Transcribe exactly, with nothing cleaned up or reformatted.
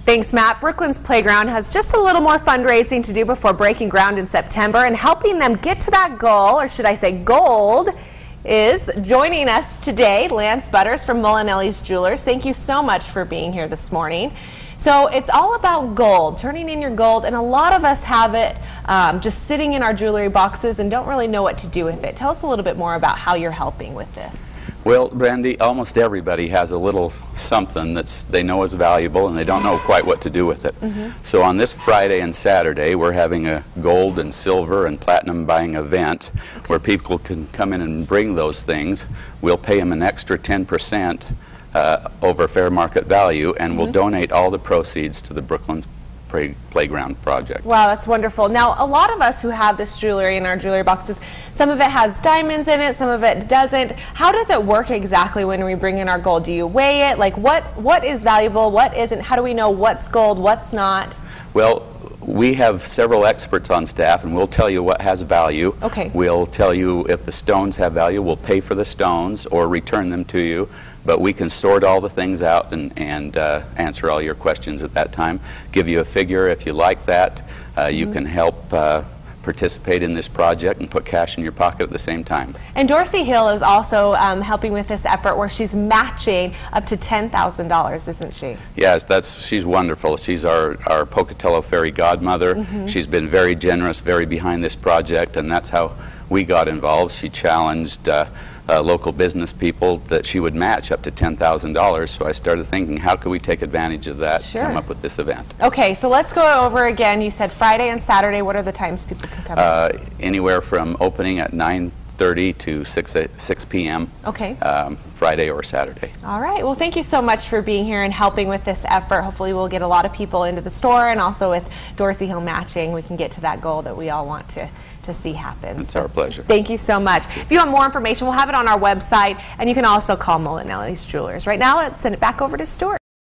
Thanks, Matt. Brooklands Playground has just a little more fundraising to do before breaking ground in September, and helping them get to that goal, or should I say gold, is joining us today, Lance Butters from Molinelli's Jewelers. Thank you so much for being here this morning. So it's all about gold, turning in your gold, and a lot of us have it um, just sitting in our jewelry boxes and don't really know what to do with it. Tell us a little bit more about how you're helping with this. Well, Brandy, almost everybody has a little something that they know is valuable and they don't know quite what to do with it. Mm-hmm. So on this Friday and Saturday, we're having a gold and silver and platinum buying event okay. where people can come in and bring those things. We'll pay them an extra ten percent uh, over fair market value, and mm-hmm. we'll donate all the proceeds to the Brooklands Playground project. Wow, that's wonderful. Now, a lot of us who have this jewelry in our jewelry boxes, some of it has diamonds in it, some of it doesn't. How does it work exactly when we bring in our gold? Do you weigh it? Like, what what is valuable, what isn't? How do we know what's gold, what's not? Well, we have several experts on staff, and we'll tell you what has value. Okay. We'll tell you if the stones have value. We'll pay for the stones or return them to you. But we can sort all the things out and, and uh, answer all your questions at that time. Give you a figure if you like that. Uh, you mm-hmm. can help uh, participate in this project and put cash in your pocket at the same time. And Dorsey Hill is also um, helping with this effort where she's matching up to ten thousand dollars, isn't she? Yes, that's, she's wonderful. She's our, our Pocatello fairy godmother. Mm-hmm. She's been very generous, very behind this project, and that's how we got involved. She challenged uh, uh, local business people that she would match up to ten thousand dollars, so I started thinking, how could we take advantage of that sure. and come up with this event? Okay, so let's go over again. You said Friday and Saturday. What are the times people can come uh, in? Anywhere from opening at nine thirty to six p m Okay. Um, Friday or Saturday. All right. Well, thank you so much for being here and helping with this effort. Hopefully we'll get a lot of people into the store, and also with Dorsey Hill matching, we can get to that goal that we all want to, to see happen. It's our pleasure. Thank you so much. If you want more information, we'll have it on our website, and you can also call Molinelli's Jewelers. Right now, let's send it back over to Stuart.